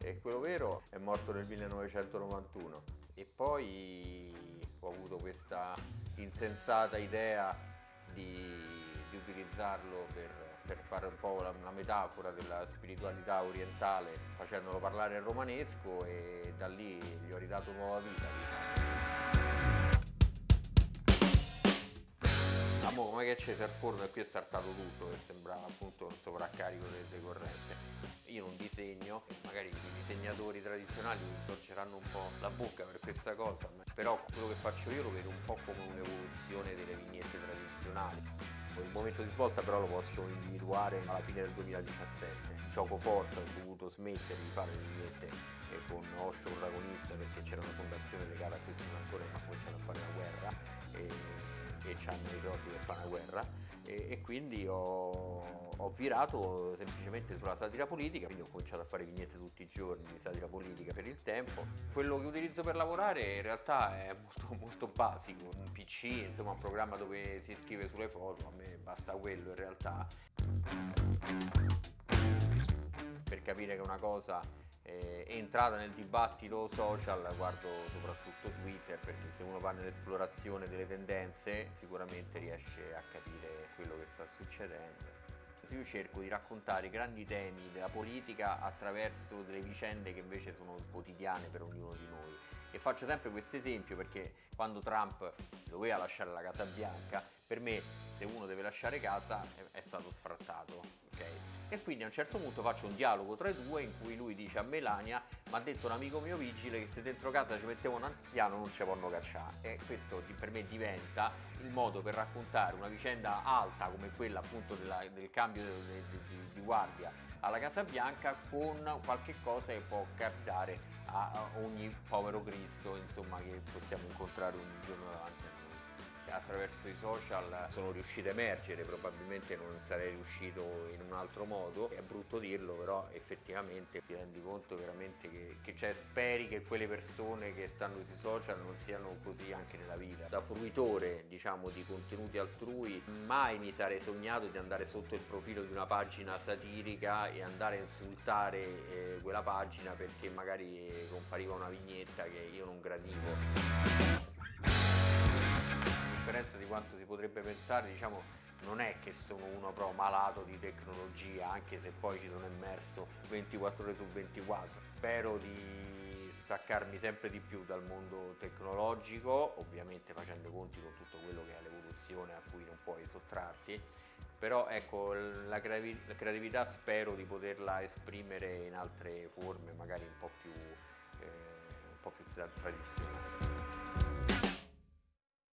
e quello vero è morto nel 1991 e poi ho avuto questa insensata idea di utilizzarlo per fare un po' una metafora della spiritualità orientale, facendolo parlare in romanesco, e da lì gli ho ridato nuova vita, diciamo. Come che c'è il forno e qui è saltato tutto, che sembrava appunto un sovraccarico del decorrente. Io non disegno, magari i disegnatori tradizionali mi storceranno un po' la bocca per questa cosa, però quello che faccio io lo vedo un po' come un'evoluzione delle vignette tradizionali. Il momento di svolta però lo posso individuare alla fine del 2017. Gioco forza, ho dovuto smettere di fare le vignette con Osho protagonista, perché c'era una fondazione legata a questo ancora che ha cominciato a fare la guerra e c'hanno i soldi per fare una guerra, e quindi ho virato semplicemente sulla satira politica, quindi ho cominciato a fare vignette tutti i giorni di satira politica per il tempo. Quello che utilizzo per lavorare in realtà è molto molto basico, un PC, insomma un programma dove si scrive sulle foto, a me basta quello in realtà. Per capire che una cosa è entrata nel dibattito social guardo soprattutto Twitter, perché se uno va nell'esplorazione delle tendenze sicuramente riesce a capire quello che sta succedendo. Io cerco di raccontare i grandi temi della politica attraverso delle vicende che invece sono quotidiane per ognuno di noi, e faccio sempre questo esempio perché quando Trump doveva lasciare la Casa Bianca, per me se uno deve lasciare casa è stato sfrattato, ok? E quindi a un certo punto faccio un dialogo tra i due in cui lui dice a Melania: mi ha detto un amico mio vigile che se dentro casa ci mettiamo un anziano non ci possono cacciare. E questo per me diventa il modo per raccontare una vicenda alta come quella appunto del cambio di guardia alla Casa Bianca, con qualche cosa che può capitare a ogni povero Cristo, insomma, che possiamo incontrare ogni giorno davanti a noi. Attraverso i social sono riuscito a emergere, probabilmente non sarei riuscito in un altro modo, è brutto dirlo, però effettivamente ti rendi conto veramente che speri che quelle persone che stanno sui social non siano così anche nella vita. Da fruitore, diciamo, di contenuti altrui, mai mi sarei sognato di andare sotto il profilo di una pagina satirica e andare a insultare quella pagina perché magari compariva una vignetta che io non gradivo. A differenza di quanto si potrebbe pensare, diciamo, non è che sono uno proprio malato di tecnologia, anche se poi ci sono immerso 24 ore su 24. Spero di staccarmi sempre di più dal mondo tecnologico, ovviamente facendo conti con tutto quello che è l'evoluzione a cui non puoi sottrarti, però ecco, la creatività spero di poterla esprimere in altre forme, magari un po' più tradizionali.